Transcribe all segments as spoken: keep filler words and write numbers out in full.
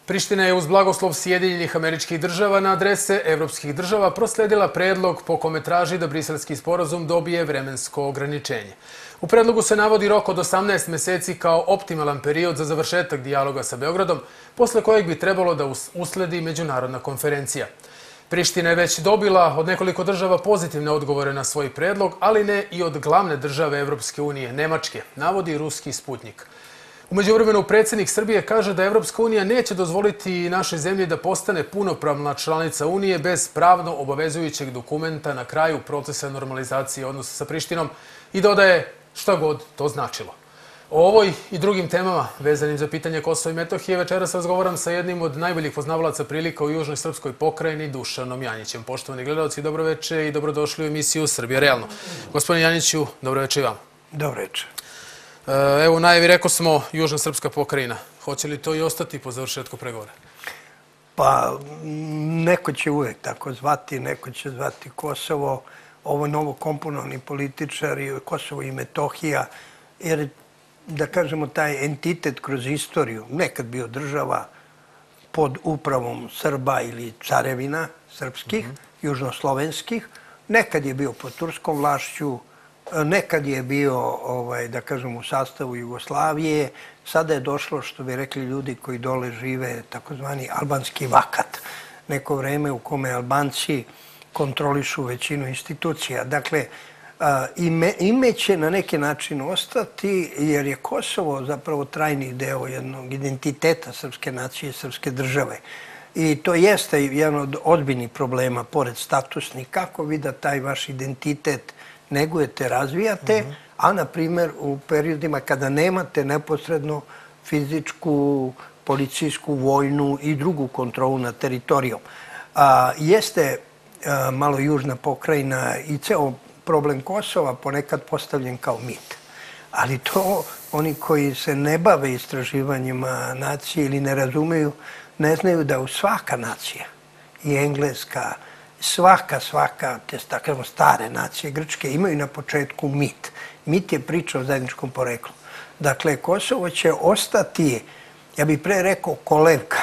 Priština je uz blagoslov Sjedinjenih Američkih Država na adrese evropskih država prosledila predlog po kome traži da briselski sporazum dobije vremensko ograničenje. U predlogu se navodi rok od osamnaest meseci kao optimalan period za završetak dijaloga sa Beogradom, posle kojeg bi trebalo da usledi međunarodna konferencija. Priština je već dobila od nekoliko država pozitivne odgovore na svoj predlog, ali ne i od glavne države Evropske unije, Nemačke, navodi ruski Sputnik. U međuvremenu, predsjednik Srbije kaže da Evropska unija neće dozvoliti našoj zemlji da postane punopravna članica Unije bez pravno obavezujućeg dokumenta na kraju procesa normalizacije odnosa sa Prištinom i dodaje šta god to značilo. O ovoj i drugim temama vezanim za pitanje Kosova i Metohije večeras razgovaram sa jednim od najboljih poznavalaca prilika u južnoj srpskoj pokrajini, Dušanom Janjićem. Poštovani gledalci, dobroveče i dobrodošli u emisiju Srbija realno. Gospodine Janjiću, dobroveče i vama. Dobroveče. Evo, u najavi rekao smo južna srpska pokrajina. Hoće li to i ostati po završetku pregovora? Pa, neko će uvek tako zvati, neko će zvati Kosovo, ovo novo komponovani političari, Kosovo i Metohija, jer, da kažemo, taj entitet kroz istoriju, nekad bio država pod upravom Srba ili carevina srpskih, južnoslovenskih, nekad je bio pod turskom vlašću, nekad je bio, da kažem, u sastavu Jugoslavije, sada je došlo, što bi rekli ljudi koji dole žive, takozvani albanski vakat, neko vreme u kome Albanci kontrolišu većinu institucija. Dakle, ime će na neki način ostati, jer je Kosovo zapravo trajni deo jednog identiteta srpske nacije i srpske države. I to jeste jedan od ozbiljnih problema, pored statusnih, kako vi da taj vaš identitet negujete, razvijate, a na primjer u periodima kada nemate neposredno fizičku, policijsku, vojnu i drugu kontrolu nad teritorijom. Jeste malo južna pokrajina i ceo problem Kosova ponekad postavljen kao mit. Ali to oni koji se ne bave istraživanjima nacije ili ne razumeju, ne znaju da u svaka nacija, i engleska, svaka, svaka, te tako stare nacije grčke, imaju na početku mit. Mit je priča o zajedničkom poreklu. Dakle, Kosovo će ostati, ja bih pre rekao kolevka,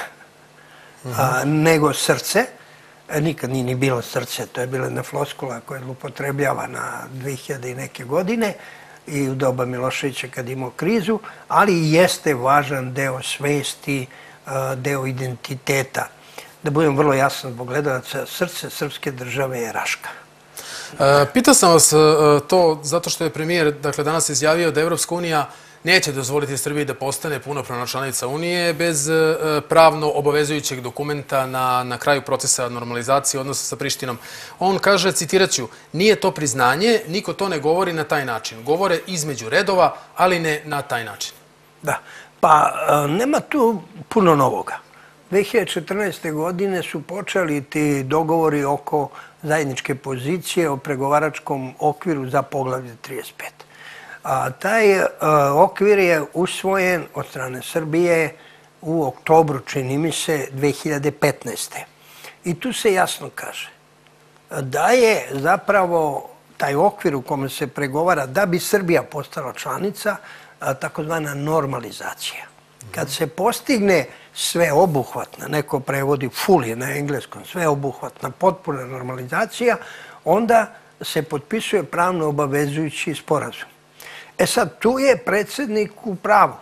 nego srce. Nikad nije ni bilo srce, to je bila jedna floskula koja je upotrebljava na dve hiljade i neke godine i u doba Miloševića kad imao krizu, ali jeste važan deo svesti, deo identiteta. Da budem vrlo jasan zbog gledalaca, srce srpske države je Raška. Pitao sam vas to zato što je premijer danas izjavio da Evropska unija neće dozvoliti Srbiji da postane punopravna članica Unije bez pravno obavezujućeg dokumenta na kraju procesa normalizacije odnosa sa Prištinom. On kaže, citirat ću, nije to priznanje, niko to ne govori na taj način. Govore između redova, ali ne na taj način. Da, pa nema tu puno novoga. dve hiljade četrnaeste. godine su počeli ti dogovori oko zajedničke pozicije o pregovaračkom okviru za poglavlje trideset pet. Taj okvir je usvojen od strane Srbije u oktobru, čini mi se, dve hiljade petnaeste. I tu se jasno kaže da je zapravo taj okvir u kome se pregovara da bi Srbija postala članica, takozvana normalizacija. Kad se postigne sveobuhvatna, neko prevodi fully na engleskom, sveobuhvatna, potpuna normalizacija, onda se potpisuje pravno obavezujući sporazum. E sad, tu je predsjednik u pravu.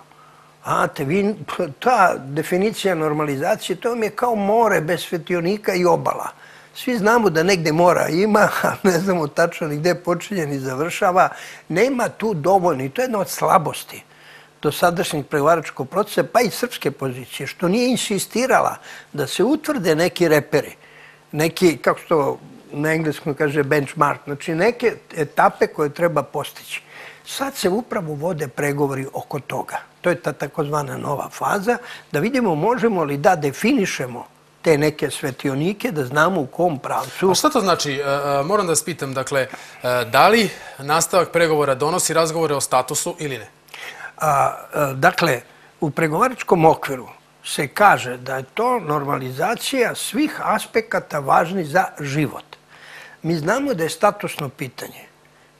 Ta definicija normalizacije, to vam je kao more bez svetionika i obala. Svi znamo da negde mora ima, a ne znamo tačno ni gde počinje ni završava. Nema tu dovoljno i to je jedna od slabosti do sadašnjeg pregovaračkog procesa, pa i srpske pozicije, što nije insistirala da se utvrde neki reperi, neki, kako se to na engleskom kaže, benchmark, znači neke etape koje treba postići. Sad se upravo vode pregovori oko toga. To je ta takozvana nova faza, da vidimo možemo li da definišemo te neke svetionike, da znamo u kom pravcu. A šta to znači? Moram da vas pitam, dakle, da li nastavak pregovora donosi razgovore o statusu ili ne? Dakle, u pregovaračkom okviru se kaže da je to normalizacija svih aspekata važnih za život. Mi znamo da je statusno pitanje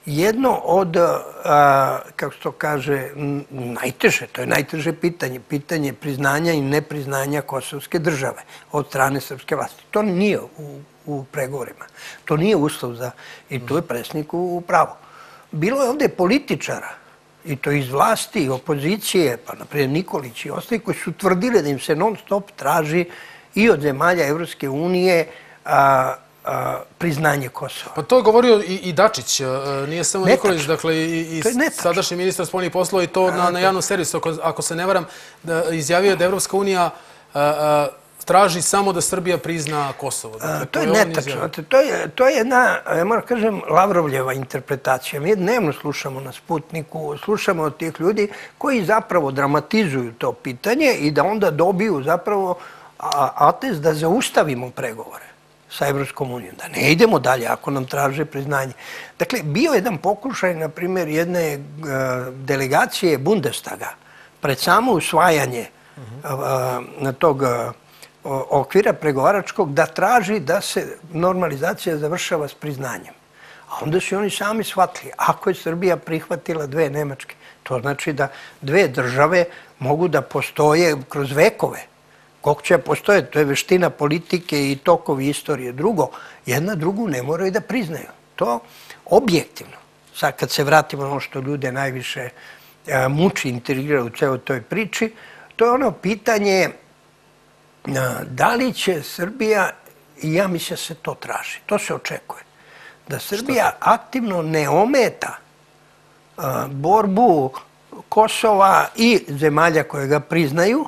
jedno od, kako se to kaže, najteže, to je najteže pitanje, pitanje priznanja i nepriznanja kosovske države od strane srpske vlasti. To nije u, u pregovorima. To nije uslov za, i tu je predsjednik u pravu. Bilo je ovdje političara, i to iz vlasti, opozicije, pa naprijed Nikolić i ostali, koji su tvrdili da im se non stop traži i od zemalja Evropske unije a, a, priznanje Kosova. Pa to je govorio i, i Dačić, nije samo Nikolić, dakle i, i sadašnji ministar spoljnih poslova i to na, na javnom servisu, ako, ako se ne varam, da izjavio da Evropska unija a, a, traži samo da Srbija prizna Kosovo. Dakle, to je netačno. To je, to je jedna, ja moram kažem, Lavrovljeva interpretacija. Mi dnevno slušamo na Sputniku, slušamo od tih ljudi koji zapravo dramatizuju to pitanje i da onda dobiju zapravo atest da zaustavimo pregovore sa Evropskom unijom, da ne idemo dalje ako nam traže priznanje. Dakle, bio je jedan pokušaj, na primjer, jedne delegacije Bundestaga pred samo usvajanje na tog okvira pregovaračkog da traži da se normalizacija završava s priznanjem. A onda su oni sami shvatili, ako je Srbija prihvatila dve Nemačke, to znači da dve države mogu da postoje kroz vekove. Koliko će postoje, to je veština politike i tokovi istorije. Drugo, jedna drugu ne moraju da priznaju. To objektivno. Sad kad se vratimo na ono što ljude najviše muči, intrigira u celoj toj priči, to je ono pitanje da li će Srbija, i ja mislim da se to traži, to se očekuje, da Srbija aktivno ne ometa borbu Kosova i zemalja koje ga priznaju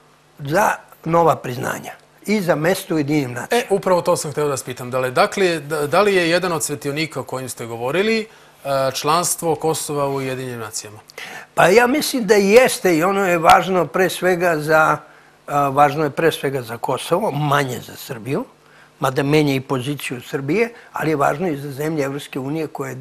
za nova priznanja i za mesto u Ujedinjenim nacijama. E, upravo to sam htio da spitam. Dakle, da li je jedan od svetionika o kojim ste govorili članstvo Kosova u Ujedinjenim nacijama? Pa ja mislim da jeste i ono je važno pre svega za Važno je pre svega za Kosovo, manje za Srbiju, mada menja i poziciju Srbije, ali je važno i za zemlje Evropske unije koje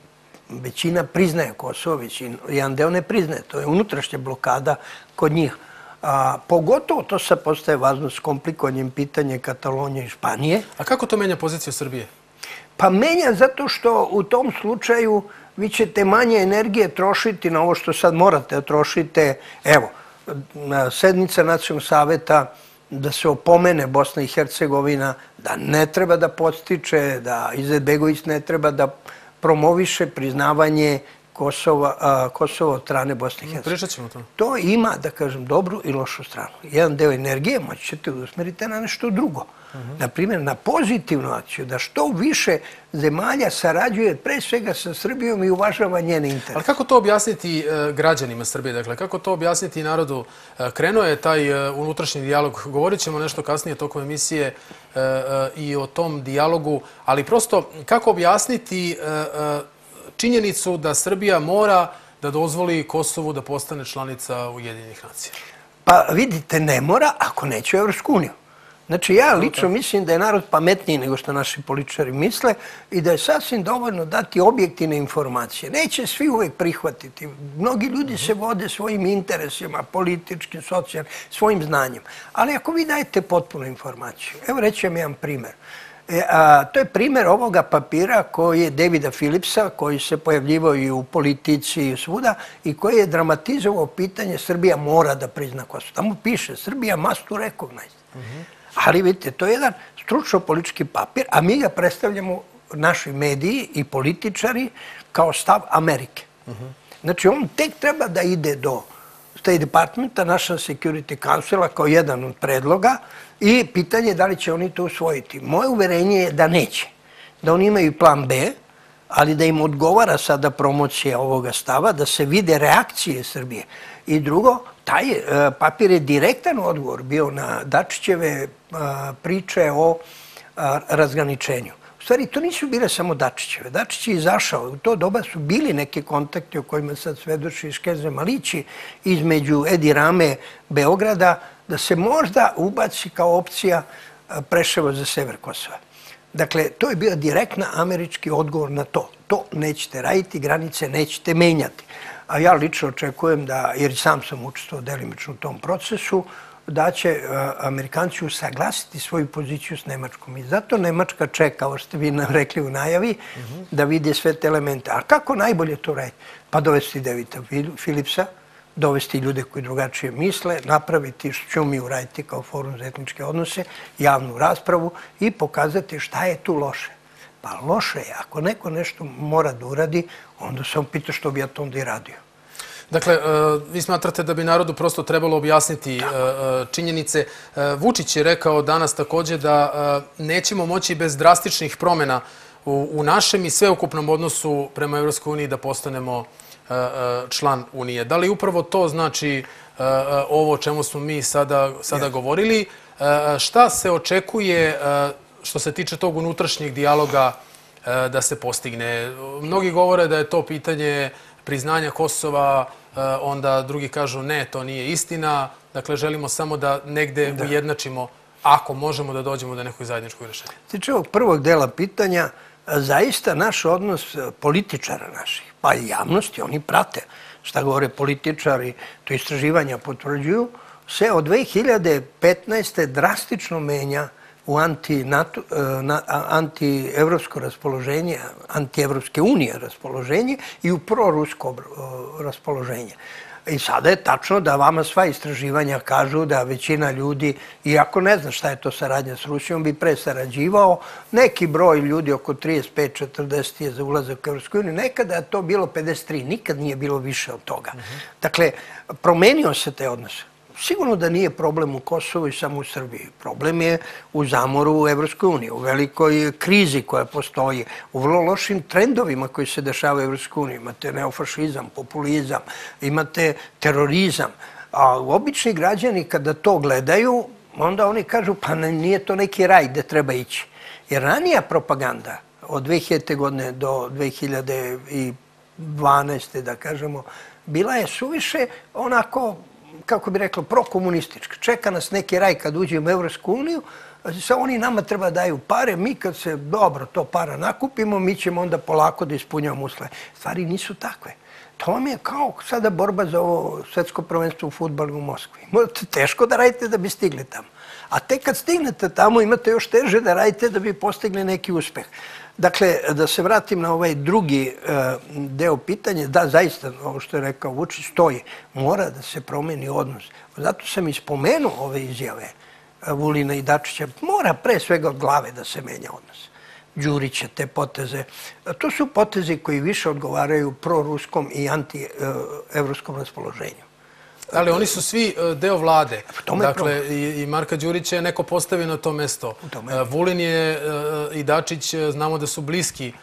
većina priznaje Kosovo, većina, jedan deo ne priznaje. To je unutrašnja blokada kod njih. A, pogotovo to sad postaje važno s komplikovanjem pitanje Katalonije i Španije. A kako to menja poziciju Srbije? Pa menja zato što u tom slučaju vi ćete manje energije trošiti na ovo što sad morate da trošite. Evo, sednica Nacionalnog saveta da se opomene Bosna i Hercegovina, da ne treba da podstiče, da Izetbegović ne treba da promoviše priznavanje Kosova, Kosova od strane Bosne i Hercegovine. Pričat ćemo to. To ima, da kažem, dobru i lošu stranu. Jedan deo energije moći ćete usmeriti na nešto drugo. Naprimjer, na pozitivnu akciju, da što više zemalja sarađuje pre svega sa Srbijom i uvažava njene interese. Ali kako to objasniti građanima Srbije? Dakle, kako to objasniti narodu? Krenuo je taj unutrašnji dijalog. Govorit ćemo nešto kasnije tokom emisije i o tom dijalogu, ali prosto kako objasniti činjenicu da Srbija mora da dozvoli Kosovu da postane članica Ujedinjenih nacija? Pa vidite, ne mora ako neće u Evropsku uniju. Znači, ja lično mislim da je narod pametniji nego što naši političari misle i da je sasvim dovoljno dati objektivne informacije. Neće svi uvek prihvatiti. Mnogi ljudi se vode svojim interesima, političkim, socijalnim, svojim znanjem. Ali ako vi dajete potpunu informaciju, evo reći vam jedan primjer. To je primjer ovoga papira koji je Davida Philipsa, koji se pojavljivao i u politici i svuda i koji je dramatizovao pitanje Srbija mora da prizna Kosovo. Tamo piše Srbija must to recognize. Ali vidite, to je jedan stručno-politički papir, a mi ga predstavljamo naši mediji i političari kao stav Amerike. Znači, on tek treba da ide do State Departmenta, National Security Councila kao jedan od predloga i pitanje je da li će oni to usvojiti. Moje uverenje je da neće. Da oni imaju plan B, ali da im odgovara sada promocija ovoga stava, da se vide reakcije Srbije. I drugo, taj papir je direktan odgovor bio na Dačićeve priče o razgraničenju. U stvari, to nisu bile samo Dačićeve. Dačić je izašao. U to doba su bili neke kontakte o kojima sad svedoči Škeze Malići između Edi Rame, Beograda, da se možda ubaci kao opcija Preševo za sever Kosova. Dakle, to je bio direktna američki odgovor na to. To nećete raditi, granice nećete menjati. A ja lično očekujem da, jer sam sam učestvovao delimično u tom procesu, da će Amerikanci usaglasiti svoju poziciju s Nemačkom. I zato Nemačka čeka, kao što ste vi nam rekli u najavi, da vidi sve te elemente. A kako najbolje to raditi? Pa dovesti Davida Philipsa, dovesti ljude koji drugačije misle, napraviti što ćemo mi uraditi kao Forum za etničke odnose, javnu raspravu i pokazati šta je tu loše. Pa loše je. Ako neko nešto mora da uradi, onda se on pita što bi ja to onda i radio. Dakle, vi smatrate da bi narodu prosto trebalo objasniti činjenice. Vučić je rekao danas također da nećemo moći bez drastičnih promjena u našem i sveukupnom odnosu prema Evropskoj uniji da postanemo član Unije. Da li upravo to znači ovo o čemu smo mi sada govorili? Šta se očekuje što se tiče tog unutrašnjeg dijaloga da se postigne? Mnogi govore da je to pitanje priznanja Kosova, onda drugi kažu ne, to nije istina. Dakle, želimo samo da negde ujednačimo, ako možemo da dođemo do nekog zajedničkog rješenja. Tiče ovog prvog dela pitanja, zaista naš odnos političara naših, pa i javnosti, oni prate šta govore političari, to istraživanja potvrđuju, se od dve hiljade petnaeste. drastično menja u anti-evropsko raspoloženje, anti-evropske unije raspoloženje i u prorusko raspoloženje. I sada je tačno da vama sva istraživanja kažu da većina ljudi, iako ne zna šta je to saradnja s Rusijom, bi pre sarađivao. Neki broj ljudi, oko trideset pet četrdeset je za ulazak u Evropsku uniju. Nekada je to bilo pedeset tri, nikad nije bilo više od toga. Dakle, promenio se te odnose. Sigurno da nije problem u Kosovu i samo u Srbiji. Problem je u zamoru u Evropskoj uniji, u velikoj krizi koja postoji, u vrlo lošim trendovima koji se dešavaju u Evropskoj uniji. Imate neofašizam, populizam, imate terorizam. A obični građani kada to gledaju, onda oni kažu pa nije to neki raj gde treba ići. Jer ranija propaganda od dve hiljadite. godine do dve hiljade dvanaeste. da kažemo, bila je suviše onako, kako bi rekla, prokomunistička. Čeka nas neki raj kad uđemo u Evropsku uniju, sa oni nama treba daju pare, mi kad se dobro to para nakupimo, mi ćemo onda polako da ispunjavamo uslove. Stvari nisu takve. To vam je kao sada borba za ovo svetsko prvenstvo u fudbalu u Moskvi. Teško da radite da bi stigli tamo. A tek kad stignete tamo imate još teže da radite da bi postigli neki uspeh. Dakle, da se vratim na ovaj drugi deo pitanja, da, zaista, ovo što je rekao Vučić, stoji. Mora da se promeni odnos. Zato sam i spomenuo ove izjave Vulina i Dačića. Mora pre svega od glave da se menja odnos. Đurića, te poteze. To su potezi koji više odgovaraju proruskom i anti-evropskom raspoloženju. Ali oni su svi deo vlade. Dakle, i Marka Đurića je neko postavio na to mesto. Vulin je i Dačić, znamo da su bliski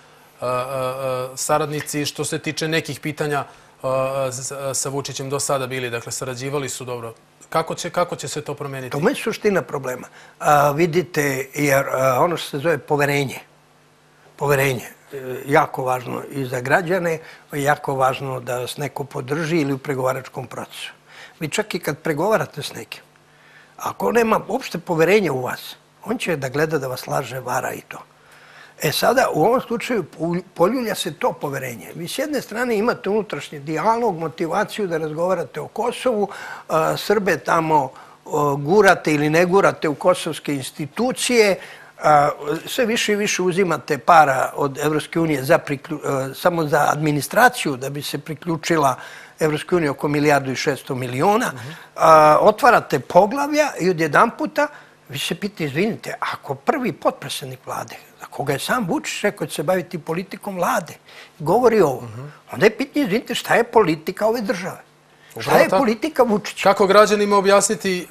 saradnici što se tiče nekih pitanja sa Vučićem do sada bili. Dakle, sarađivali su dobro. Kako će se to promeniti? To je suština problema. Vidite, jer ono što se zove poverenje. Poverenje. Jako važno i za građane, jako važno da vas neko podrži ili u pregovaračkom procesu. Vi čak i kad pregovarate s nekim, ako nema uopšte poverenja u vas, on će da gleda da vas laže, vara i to. E sada, u ovom slučaju, poljulja se to poverenje. Vi s jedne strane imate unutrašnji dijalog, motivaciju da razgovarate o Kosovu, Srbe tamo gurate ili ne gurate u kosovske institucije, sve više i više uzimate para od Evropske unije samo za administraciju da bi se priključila Evropske unije oko milijardu i šesto miliona. Otvarate poglavlja i odjedan puta vi se pite, izvinite, ako prvi potpredsjednik vlade, za koga je sam Vučić rekao da će se baviti politikom vlade, govori ovo, onda je pitanje, izvinite, šta je politika ove države? Šta je politika Vučića? Kako građanima objasniti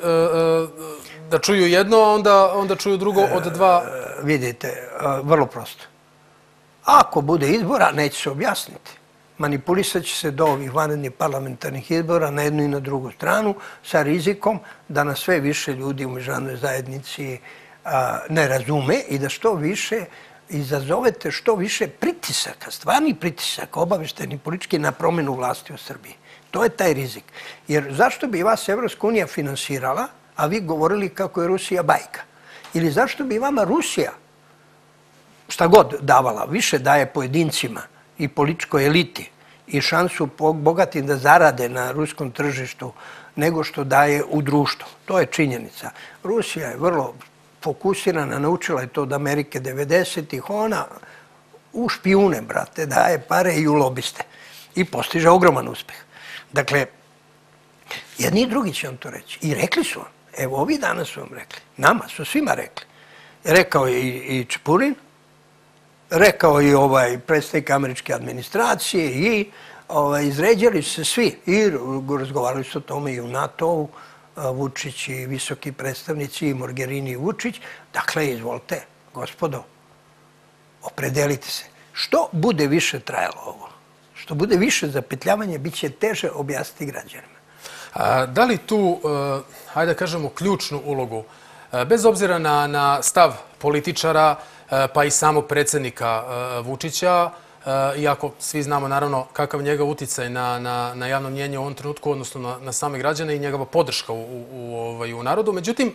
da čuju jedno, a onda čuju drugo od dva? Vidite, vrlo prosto. Ako bude izbora, neće se objasniti. Manipulisat će se do ovih vanrednih parlamentarnih izbora na jednu i na drugu stranu sa rizikom da na sve više ljudi u međunarodnoj zajednici ne razume i da što više izazovete što više pritisaka, stvarni pritisaka, obavešteni politički na promjenu vlasti u Srbiji. To je taj rizik. Jer zašto bi vas Evropska unija finansirala, a vi govorili kako je Rusija bajka? Ili zašto bi vama Rusija, šta god davala, više daje pojedincima i političkoj eliti i šansu bogatim da zarade na ruskom tržištu nego što daje u društvu. To je činjenica. Rusija je vrlo fokusirana, naučila je to od Amerike devedesetih. Ona u špijune, brate, daje pare i u lobiste. I postiže ogroman uspeh. Dakle, jedni i drugi će vam to reći. I rekli su vam. Evo, ovi danas su vam rekli. Nama su svima rekli. Rekao je i Čepurin, rekao i ovaj predstavnik američke administracije i izređali su se svi. I razgovarali su o tome i u NATO-u, Vučić i visoki predstavnici, i Mogherini i Vučić. Dakle, izvolite, gospodo, opredelite se. Što bude više trajalo ovo, što bude više zapetljavanje, bit će teže objasniti građanima. Da li tu, hajde da kažemo, ključnu ulogu, bez obzira na stav političara, pa i samog predsjednika Vučića, iako svi znamo naravno kakav njegov uticaj na javno mnjenje u ovom trenutku, odnosno na same građane i njegova podrška u narodu. Međutim,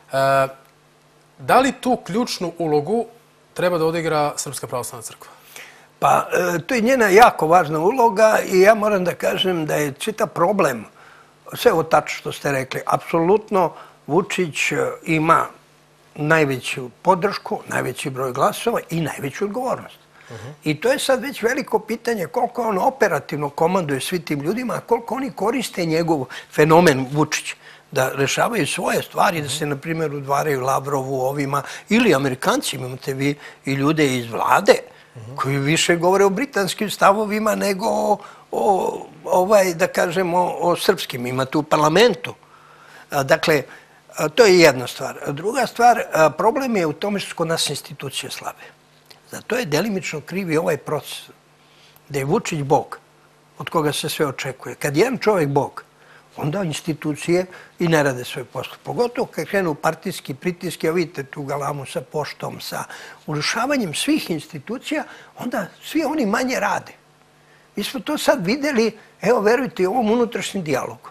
da li tu ključnu ulogu treba da odigra Srpska pravoslavna crkva? Pa, to je njena jako važna uloga i ja moram da kažem da je čitav problem, sve ovo tačno što ste rekli, apsolutno Vučić ima najveću podršku, najveći broj glasova i najveću odgovornost. I to je sad već veliko pitanje koliko on operativno komanduje svi tim ljudima, a koliko oni koriste njegov fenomen Vučić da rešavaju svoje stvari, da se, na primjer, udvaraju Lavrovu ovima ili Amerikancima, imate vi i ljude iz vlade koji više govore o britanskim stavovima nego o, ovaj, da kažemo, o srpskim. Imate u parlamentu. Dakle, to je jedna stvar. Druga stvar, problem je u tome što su kod nas institucije slabe. Zato je delimično kriv i ovaj proces. Da je Vučić Bog, od koga se sve očekuje. Kad je jedan čovjek Bog, onda institucije i ne rade svoj posao. Pogotovo kad krenu partijski pritiski, a vidite tu galamu sa poštom, sa urušavanjem svih institucija, onda svi oni manje rade. Mi smo to sad vidjeli, evo verujte, u ovom unutrašnjem dijalogu.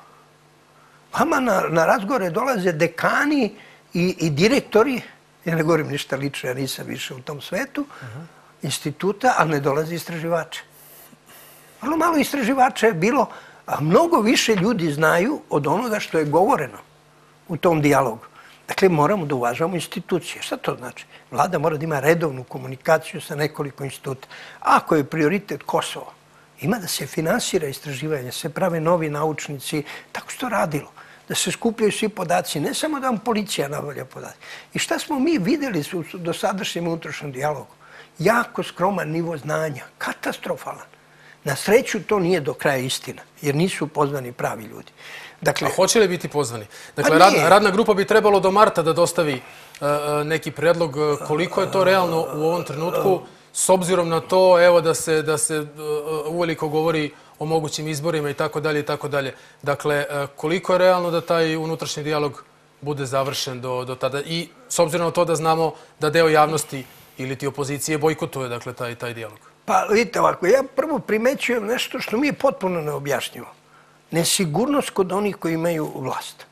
Vama na razgovore dolaze dekani i direktori, ja ne govorim ništa lično, ja nisam više u tom svetu, instituta, ali ne dolaze istraživače. Malo malo istraživača je bilo, a mnogo više ljudi znaju od onoga što je govoreno u tom dijalogu. Dakle, moramo da uvažavamo institucije. Šta to znači? Vlada mora da ima redovnu komunikaciju sa nekoliko instituta. Ako je prioritet Kosovo, ima da se finansira istraživanje, se prave novi naučnici, tako se to radilo. Da se skupljaju svi podaci, ne samo da vam policija nabavlja podaci. I šta smo mi vidjeli u dosadašnjem unutrašnjem dijalogu? Jako skroman nivo znanja, katastrofalan. Na sreću to nije do kraja istina, jer nisu pozvani pravi ljudi. A hoće li biti pozvani? Dakle, radna grupa bi trebalo do marta da dostavi neki predlog koliko je to realno u ovom trenutku, s obzirom na to evo da se uveliko govori o mogućim izborima i tako dalje i tako dalje. Dakle, koliko je realno da taj unutrašnji dijalog bude završen do tada i s obzirom na to da znamo da deo javnosti ili ti opozicije bojkotuje, dakle, taj dijalog? Pa, vidite ovako, ja prvo primećujem nešto što mi je potpuno neobjašnjivo. Nesigurnost kod onih koji imaju vlast.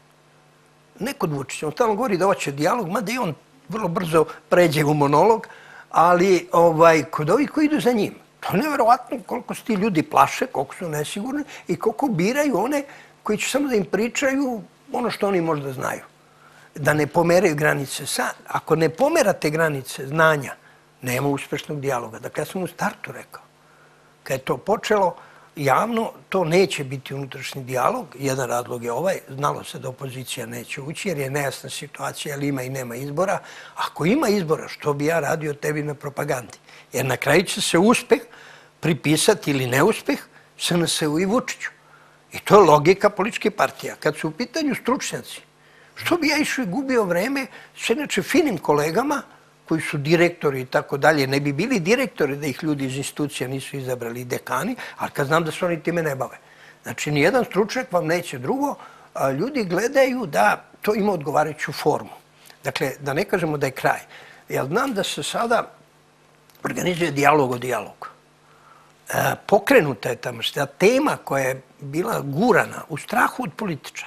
Ne kod Vučića. On stalno govori da hoće dijalog, mada i on vrlo brzo pređe u monolog, ali kod ovih koji idu za njim. To je nevjerovatno koliko se ti ljudi plaše, koliko su nesigurni i koliko biraju one koji će samo da im pričaju ono što oni možda znaju. Da ne pomeraju granice. Sad, ako ne pomerate granice znanja, nema uspešnog dijaloga. Dakle, ja sam u startu rekao. Kad je to počelo javno, to neće biti unutrašnji dijalog. Jedan razlog je ovaj. Znalo se da opozicija neće ući jer je nejasna situacija, ali ima i nema izbora. Ako ima izbora, što bi ja radio tebi na propagandi? Jer na kraju će se uspeh pripisati ili neuspeh S N S-u i Vučiću. I to je logika političke partija. Kad su u pitanju stručnjaci, što bi ja išao i gubio vreme s inače finim kolegama koji su direktori i tako dalje, ne bi bili direktori da ih ljudi iz institucija nisu izabrali dekani, ali kad znam da se oni time ne bave. Znači, nijedan stručnjak vam neće drugo. Ljudi gledaju da to ima odgovarajuću formu. Dakle, da ne kažemo da je kraj. Ja znam da se sada organizuje dijalog o dijalogu. Pokrenuta je tamo što tema koja je bila gurana u strahu od političara.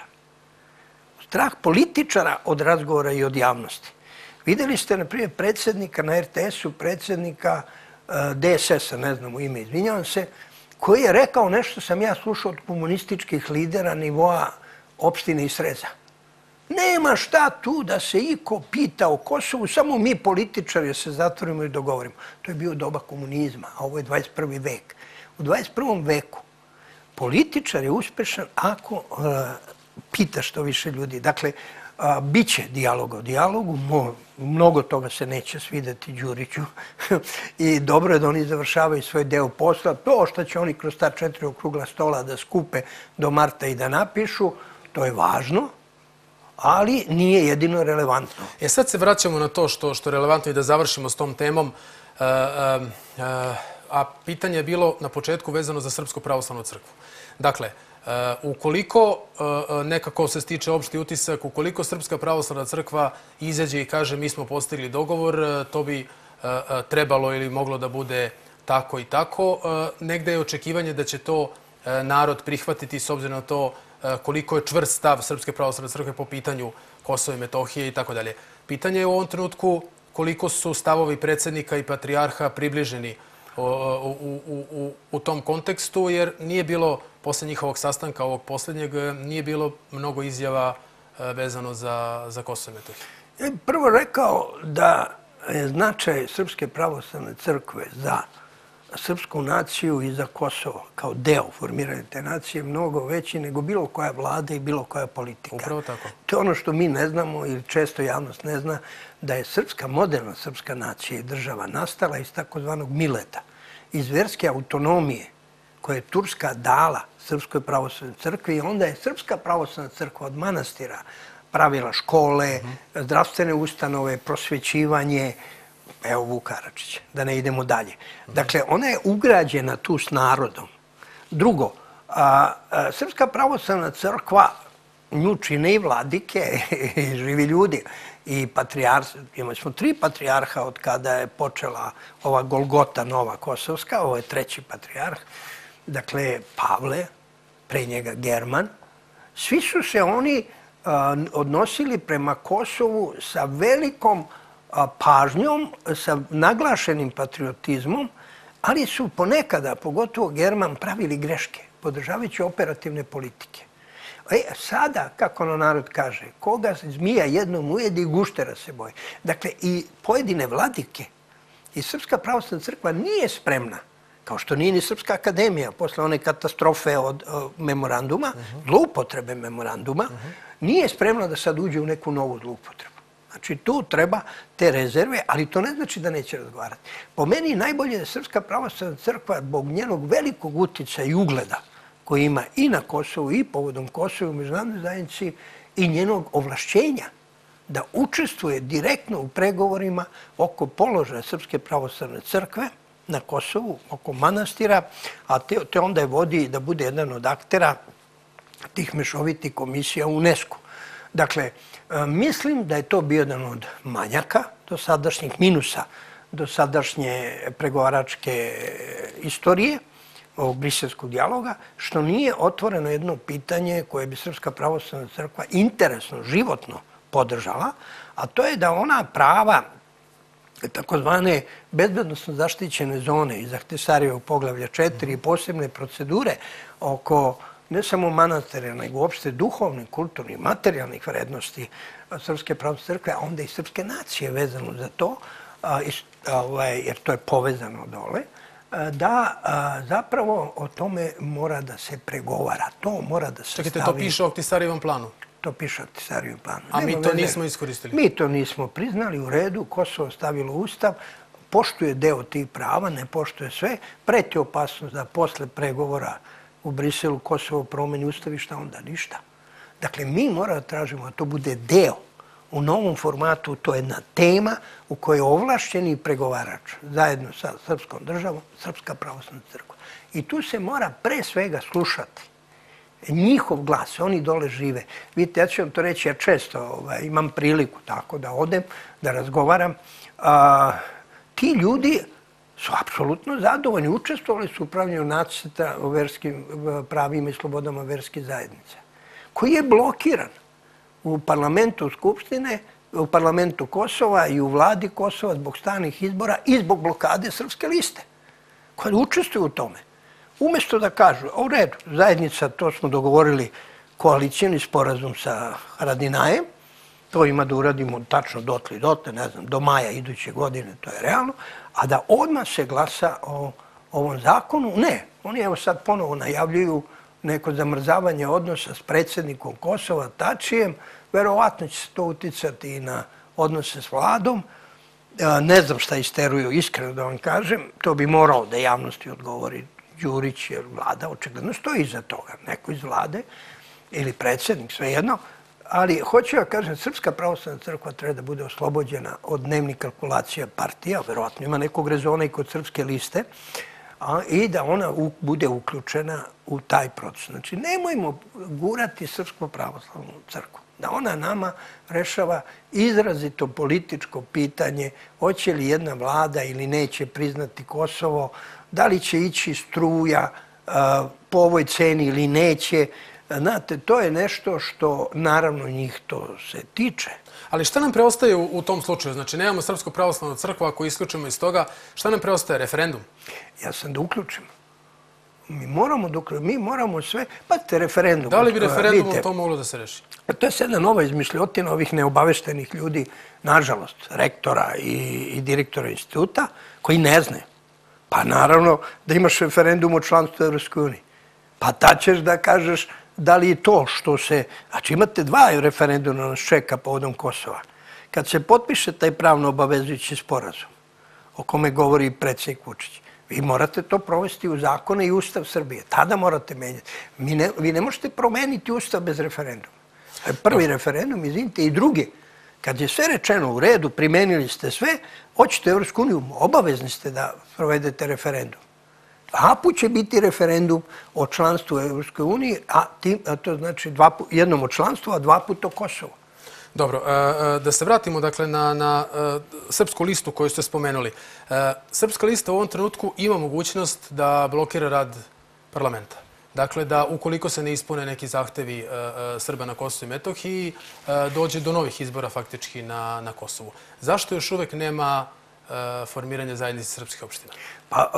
U strah političara od razgovora i od javnosti. Vidjeli ste, na primjer, predsjednika na R T S-u, predsjednika D S S-a, ne znam u ime, izvinjavam se, koji je rekao nešto sam ja slušao od komunističkih lidera nivoa opštine i sreza. Nema šta tu da se iko pita o Kosovu, samo mi političari se zatvorimo i dogovorimo. To je bio doba komunizma, a ovo je dvadeset prvi vek. U dvadeset prvom veku političar je uspešan ako uh, pita što više ljudi. Dakle, uh, bit će dijaloga o dijalogu, mnogo toga se neće svideti Đuriću i dobro je da oni završavaju svoj deo posla. To što će oni kroz ta četiri okrugla stola da skupe do marta i da napišu, to je važno, ali nije jedino relevantno. E sad se vraćamo na to što, što je relevantno i da završimo s tom temom. Uh, uh, uh, a pitanje je bilo na početku vezano za Srpsku pravoslavnu crkvu. Dakle, uh, ukoliko uh, nekako se stiče opšti utisak, ukoliko Srpska pravoslavna crkva izađe i kaže mi smo postigli dogovor, uh, to bi uh, uh, trebalo ili moglo da bude tako i tako, uh, negde je očekivanje da će to uh, narod prihvatiti s obzirom na to koliko je čvrst stav Srpske pravoslavne crkve po pitanju Kosova i Metohije i tako dalje. Pitanje je u ovom trenutku koliko su stavovi predsjednika i patrijarha približeni u, u, u, u tom kontekstu, jer nije bilo, posle njihovog sastanka, ovog posljednjeg, nije bilo mnogo izjava vezano za, za Kosovo i Metohiju. Ja bih prvo rekao da je značaj Srpske pravoslavne crkve za srpsku naciju i za Kosovo kao deo formiranja te nacije mnogo veći nego bilo koja vlada i bilo koja politika. Upravo tako. To je ono što mi ne znamo ili često javnost ne zna, da je srpska, moderna srpska nacija i država nastala iz takozvanog mileta, iz verske autonomije koje je Turska dala Srpskoj pravoslavnoj crkvi i onda je Srpska pravoslavna crkva od manastira pravila škole, zdravstvene ustanove, prosvećivanje, evo Vuk Karadžić, da ne idemo dalje. Dakle, ona je ugrađena tu s narodom. Drugo, a, a, Srpska pravoslavna crkva, nju čine i vladike, i živi ljudi, i patrijarsi. Imali smo tri patrijarha od kada je počela ova Golgota nova kosovska, ovo je treći patrijarh. Dakle, Pavle, pre njega German. Svi su se oni a, odnosili prema Kosovu sa velikom pažnjom, sa naglašenim patriotizmom, ali su ponekada, pogotovo German, pravili greške, podržavajući operativne politike. E, sada, kako ono narod kaže, koga zmija jednom ujedi, guštera se boji. Dakle, i pojedine vladike i Srpska pravoslavna crkva nije spremna, kao što nije ni Srpska akademija, posle one katastrofe od uh, memoranduma, zloupotrebe memoranduma, nije spremna da sad uđe u neku novu zloupotrebu. Znači, tu treba te rezerve, ali to ne znači da neće razgovarati. Po meni najbolje je da Srpska pravoslavna crkva, zbog njenog velikog uticaja i ugleda koji ima i na Kosovu i povodom Kosova u međunarodnoj zajednici i njenog ovlašćenja da učestvuje direktno u pregovorima oko položaja Srpske pravoslavne crkve na Kosovu, oko manastira, a te, te onda je vodi da bude jedan od aktera tih mešovitih komisija u UNESCO. Dakle, mislim da je to bio jedan od manjaka do sadašnjih minusa, do sadašnje pregovaračke istorije ovog briselskog dijaloga, što nije otvoreno jedno pitanje koje bi Srpska pravoslavna crkva interesno, životno podržala, a to je da ona prava takozvane bezbednosno zaštićene zone iz Ahtisarijevog poglavlja četiri i posebne procedure oko ne samo manastira, nego uopšte duhovnih, kulturnih, materijalnih vrednosti Srpske pravoslavne crkve, a onda i srpske nacije vezano za to, jer to je povezano dole, da zapravo o tome mora da se pregovara. To mora da se stavi... Čekajte, to piše u Ahtisarijevom planu? To piše u Ahtisarijevom planu. A mi to nismo iskoristili? Mi to nismo priznali u redu. Kosovo stavilo ustav, poštuje deo tih prava, ne poštuje sve, preti opasnost da posle pregovora u Briselu Kosovo promeni ustav i šta onda? Ništa. Dakle, mi moramo da tražimo da to bude deo u novom formatu, to je jedna tema u kojoj je ovlašćeni pregovarač zajedno sa Srpskom državom, Srpska pravoslavna crkva. I tu se mora pre svega slušati njihov glas, oni dole žive. Vidite, ja ću vam to reći, ja često ovaj, imam priliku tako da odem, da razgovaram. A, ti ljudi su apsolutno zadovoljni, učestvovali su u upravljanju nacrta o verskim pravima i slobodama verske zajednice, koji je blokiran u parlamentu Skupštine, u parlamentu Kosova i u vladi Kosova zbog stalnih izbora i zbog blokade Srpske liste, koja učestvuju u tome. Umjesto da kažu, u redu, zajednica, to smo dogovorili, koalicijni sporazum sa Haradinajem, to ima da uradimo tačno dotle i dotle, ne znam, do maja iduće godine, to je realno, a da odmah se glasa o ovom zakonu. Ne, oni evo sad ponovo najavljuju neko zamrzavanje odnosa s predsjednikom Kosova, Tačijem, verovatno će se to uticati i na odnose s vladom. Ne znam šta isteruju, iskreno da vam kažem, to bi morao da javnosti odgovori Đurić, jer vlada očigledno stoji iza toga, neko iz vlade ili predsjednik, svejedno. Ali hoću ja kažem, Srpska pravoslavna crkva treba da bude oslobođena od dnevnih kalkulacija partija, verovatno ima nekog rezona i kod Srpske liste, i da ona bude uključena u taj proces. Znači, nemojmo gurati Srpsku pravoslavnu crkvu, da ona nama rešava izrazito političko pitanje hoće li jedna vlada ili neće priznati Kosovo, da li će ići struja po ovoj ceni ili neće. Znate, to je nešto što naravno njih to se tiče. Ali šta nam preostaje u tom slučaju? Znači, nemamo Srpsku pravoslavnu crkvu, ako isključimo iz toga, šta nam preostaje? Referendum? Ja sam da uključim. Mi moramo da uključimo, mi moramo sve, pa te referendum. Da li bi referendumom to moglo da se reši? To je jedna nova izmišljotina ovih neobaveštenih ljudi, nažalost, rektora i direktora instituta, koji ne znaju. Pa naravno da imaš referendum o članstvu u Evropskoj uniji. Pa tad ćeš da kažeš da li je to što se... Znači imate dva referenduma nas čeka povodom Kosova. Kad se potpiše taj pravno obavezujući sporazum, o kome govori predsjednik Vučić, vi morate to provesti u zakone i Ustav Srbije. Tada morate menjati. Vi ne možete promeniti Ustav bez referenduma. Prvi referendum, izvinite, i drugi. Kad je sve rečeno u redu, primenili ste sve, hoćete u Evropsku uniju, obavezni ste da provedete referendum. Dva put će biti referendum o članstvu u Evropskoj uniji, a to znači jednom o članstvu, a dva put o Kosovu. Dobro, da se vratimo dakle na Srpsku listu koju ste spomenuli. Srpska lista u ovom trenutku ima mogućnost da blokira rad parlamenta. Dakle, da ukoliko se ne ispune neki zahtevi Srba na Kosovu i Metohiji, dođe do novih izbora faktički na Kosovu. Zašto još uvek nema formiranja zajednice srpskih opština? Pa,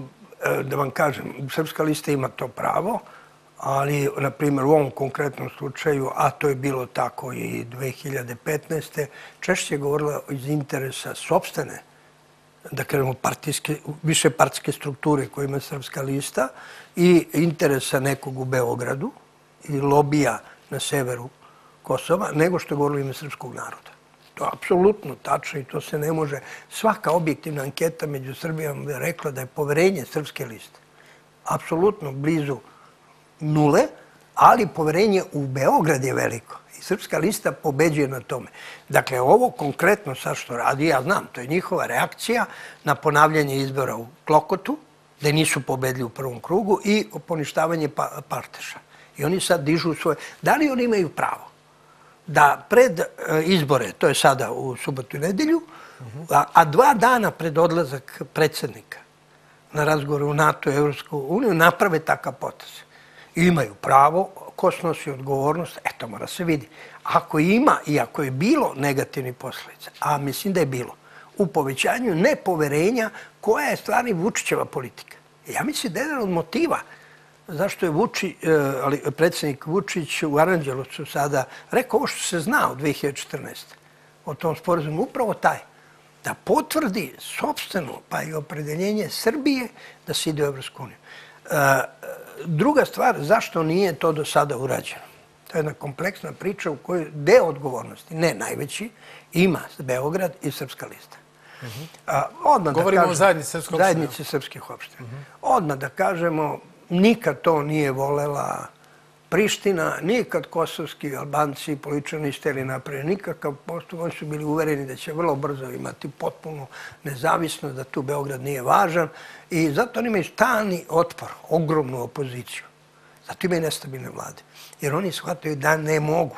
da vam kažem, Srpska lista ima to pravo, ali, na primjer, u ovom konkretnom slučaju, a to je bilo tako i dve hiljade petnaeste. češće je govorila iz interesa sopstvene, da kažemo, više partijske strukture koje ima Srpska lista i interesa nekog u Beogradu i lobija na severu Kosova, nego što je govorilo ime srpskog naroda. To je apsolutno tačno i to se ne može. Svaka objektivna anketa među Srbijama je rekla da je poverenje Srpske liste apsolutno blizu nule, ali poverenje u Beograd je veliko. I Srpska lista pobeđuje na tome. Dakle, ovo konkretno sad što radi, ja znam, to je njihova reakcija na ponavljanje izbora u Klokotu, gde nisu pobedili u prvom krugu, i poništavanje Parteša. I oni sad dižu svoje... Da li oni imaju pravo da pred izbore, to je sada u subotu i nedelju, a dva dana pred odlazak predsjednika na razgovor u NATO i Evropsku uniju, naprave takav potez? Imaju pravo, ko snosi odgovornost, eto mora se vidi. Ako ima i ako je bilo negativnih posledica, a mislim da je bilo, u povećanju nepoverenja koja je stvarni Vučićeva politika. Ja mislim da je jedan od motiva zašto je predsjednik Vučić u Aranđelovcu sada rekao ovo što se zna od dve hiljade četrnaeste. o tom sporazumu, upravo taj, da potvrdi sopstveno, pa i opredeljenje Srbije da se ide u Evropsku uniju. Druga stvar, zašto nije to do sada urađeno? To je jedna kompleksna priča u kojoj deo odgovornosti, ne najveći, ima Beograd i Srpska lista. Govorimo o zajednici srpskih opština. Zajednici srpskih opština. Odmah da kažemo, nikad to nije volela Priština, nikad kosovski Albanci političari niste hteli napraviti nikakav postup. Oni su bili uvereni da će vrlo brzo imati potpuno nezavisnost, da tu Beograd nije važan i zato oni imaju stalni otpor, ogromnu opoziciju. Zato imaju nestabilne vlade. Jer oni shvataju da ne mogu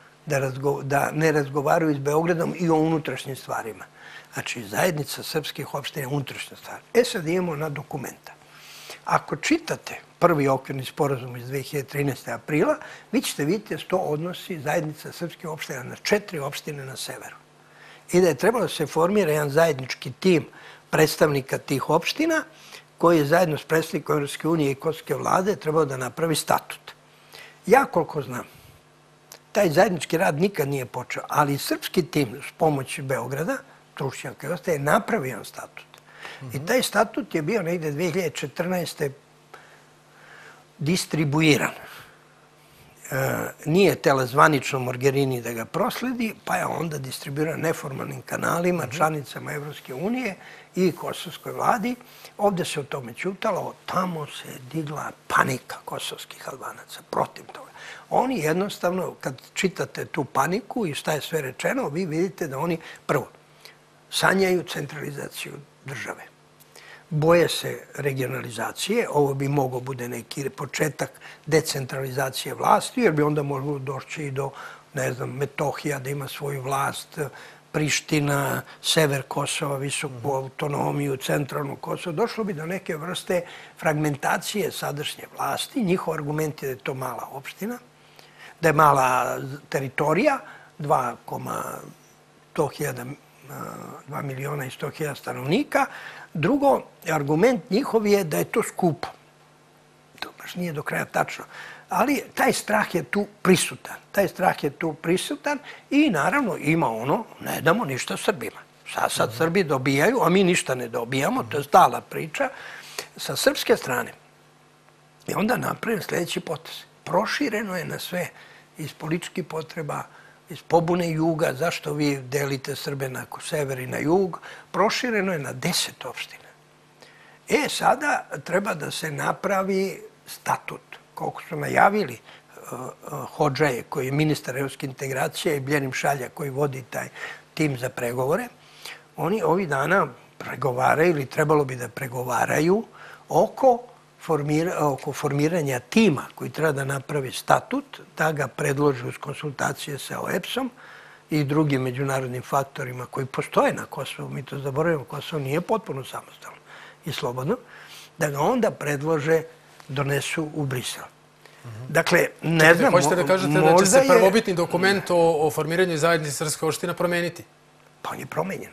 da ne razgovaraju s Beogradom i o unutrašnjim stvarima. Znači, zajednica srpskih opština je unutrašnja stvar. E sad idemo na dokumenta. Ako čitate prvi okvirni sporazum iz dve hiljade trinaeste. aprila, vi ćete vidjeti da se to odnosi zajednica srpskih opština na četiri opštine na severu. I da je trebalo da se formira jedan zajednički tim predstavnika tih opština koji je zajedno s predsjednikom Evropske unije i kosovske vlade trebao da napravi statut. Ja koliko znam, taj zajednički rad nikad nije počeo, ali srpski tim s pomoći Beograda, stručnjaka i ostaje, napravio jedan statut. I taj statut je bio negde dve hiljade četrnaeste. distribuiran. Nije tela zvanično Mogherini da ga prosledi, pa je onda distribuiran neformalnim kanalima, članicama Evropske unije i kosovskoj vladi. Ovde se o tome ćutalo, tamo se digla panika kosovskih Albanaca protiv toga. Oni jednostavno, kad čitate tu paniku i šta je sve rečeno, vi vidite da oni prvo sanjaju centralizaciju države. Boje se regionalizacije, ovo bi mogao bude neki početak decentralizacije vlasti, jer bi onda moglo doći i do, ne znam, Metohija da ima svoju vlast, Priština, sever Kosova, visoku autonomiju, centralnu Kosovo. Došlo bi do neke vrste fragmentacije sadašnje vlasti. Njihov argument je da je to mala opština, da je mala teritorija, dva miliona i sto hiljada stanovnika. Drugo, argument njihov je da je to skupo. To baš nije do kraja tačno. Ali taj strah je tu prisutan. Taj strah je tu prisutan i naravno ima ono, ne damo ništa Srbima. Sad, sad Srbi dobijaju, a mi ništa ne dobijamo, to je stala priča. Sa srpske strane i onda napravim sljedeći potez. Prošireno je na sve iz političkih potreba, iz pobune juga, zašto vi delite Srbe na sever i na jug, prošireno je na deset opština. E, sada treba da se napravi statut. Koliko su najavili Hodžaje, koji je ministar evropske integracije, i Bljenim Šalja, koji vodi taj tim za pregovore, oni ovih dana pregovaraju ili trebalo bi da pregovaraju oko oko formiranja tima koji treba da napravi statut, da ga predloži uz konsultacije sa O E P S-om i drugim međunarodnim faktorima koji postoje na Kosovu, mi to zaboravimo, Kosovo nije potpuno samostalno i slobodno, da ga onda predlože, donesu u Brisel. Dakle, ne znam, hoćete da kažete da će se prvobitni dokument o formiranju zajednice srpske opštine promeniti? Pa on je promenjen.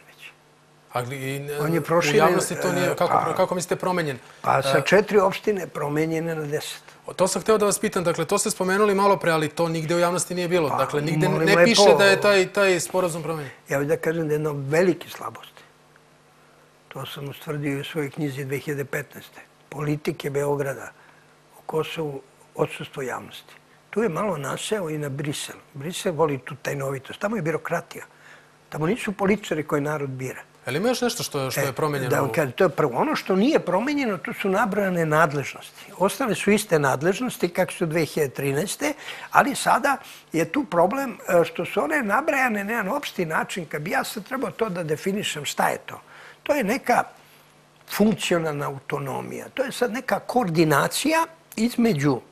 On je proširen. U javnosti to nije, kako mislite promenjen? Pa sa četiri opštine promenjene na deset. To sam hteo da vas pitam, dakle, to ste spomenuli malo pre, ali to nigde u javnosti nije bilo. Dakle, nigde ne piše da je taj sporazum promenjen. Ja bih da kažem da je jedna velike slabosti. To sam ustvrdio i u svojoj knjizi dve hiljade petnaeste. Politike Beograda o Kosovu, odsustvo javnosti. Tu je malo naseo i na Brisel. Brisel voli tu tajnovitost. Tamo je birokratija. Tamo nisu političari koji narod bira. Ali ima još nešto što je promenjeno? To je prvo. Ono što nije promenjeno, to su nabrojane nadležnosti. Ostale su iste nadležnosti, kako su dve hiljade trinaeste. Ali sada je tu problem što su one nabrajane na jedan opšti način. Kad bi ja sad trebao to da definišem šta je to. To je neka funkcionalna autonomija. To je sad neka koordinacija između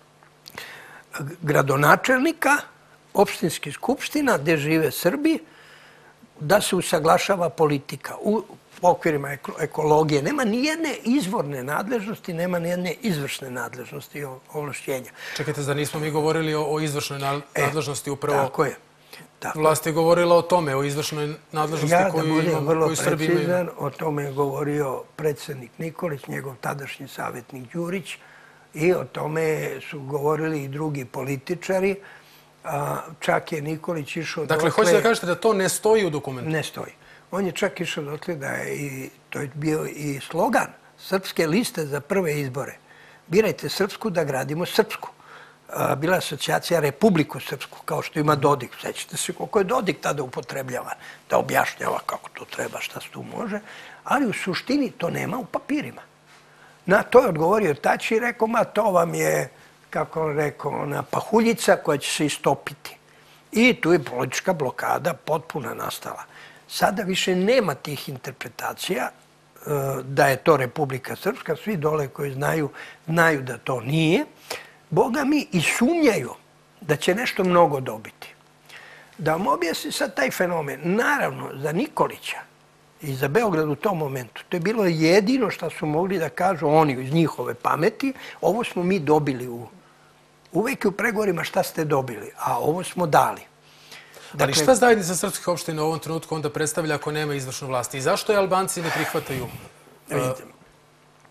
gradonačelnika, opštinskih skupština, gde žive Srbi, da se usaglašava politika u okvirima ekologije. Nema nijedne izvorne nadležnosti, nema nijedne izvršne nadležnosti i ovlašćenja. Čekajte, zar nismo mi govorili o izvršnoj nadležnosti upravo? Tako je. Vlast je govorila o tome, o izvršnoj nadležnosti koju Srbi imaju. Ja da budem vrlo precizan, o tome je govorio predsjednik Nikolić, njegov tadašnji savjetnik Đurić, i o tome su govorili i drugi političari. Čak je Nikolić išao dotle... Dakle, hoćete da kažete da to ne stoji u dokumentu? Ne stoji. On je čak išao dotle da je, i to je bio i slogan Srpske liste za prve izbore. Birajte Srpsku da gradimo Srpsku. Bila je asocijacija Republiku Srpsku, kao što ima Dodik. Sećate se koliko je Dodik tada upotrebljavan, da objašnjava kako to treba, šta se tu može. Ali u suštini to nema u papirima. Na to je odgovorio Tači i rekao, ma to vam je, kako on rekao, ona pahuljica koja će se istopiti. I tu je politička blokada potpuno nastala. Sada više nema tih interpretacija da je to Republika Srpska. Svi dole koji znaju, znaju da to nije. Boga mi i sumnjaju da će nešto mnogo dobiti. Da vam objasni sad taj fenomen. Naravno, za Nikolića i za Beograd u tom momentu, to je bilo jedino što su mogli da kažu oni iz njihove pameti, ovo smo mi dobili u... Uvijek u pregovorima šta ste dobili, a ovo smo dali. Ali šta zajednica srpskih opština u ovom trenutku onda predstavlja ako nema izvršnu vlasti? I zašto je Albanci ne prihvataju?